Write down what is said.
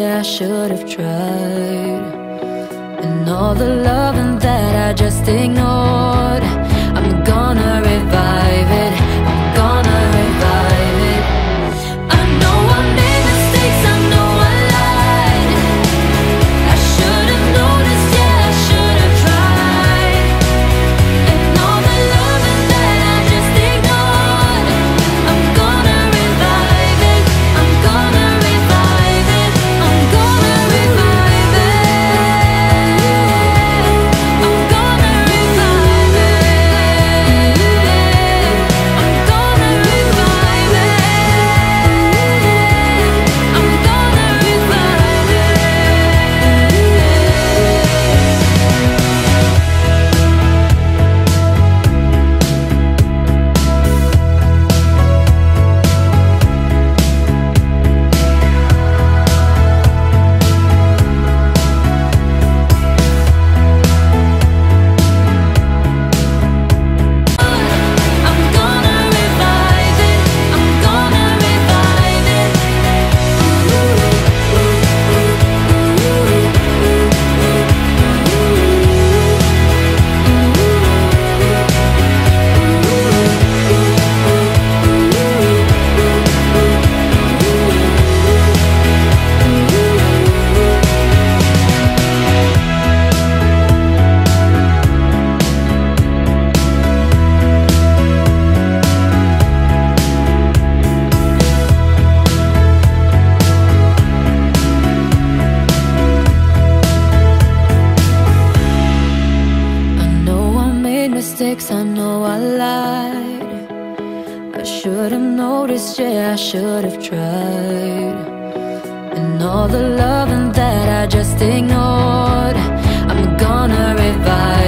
yeah, I should have tried. And all the loving that I just ignored, I'm gonna revive it, I'm gonna revive it. I know I made mistakes, I know I lied. I should have noticed, yeah, I should have tried. And all the loving that I just ignored, I'm gonna revive it, I'm gonna revive it, I'm gonna revive it. I'm gonna revive it. I'm gonna revive it. I'm gonna revive it. I'm gonna revive it. I'm gonna revive it. I know I made mistakes, I know I lied. I should have noticed, yeah, I should have tried. And all the loving that I just ignored, I'm gonna revive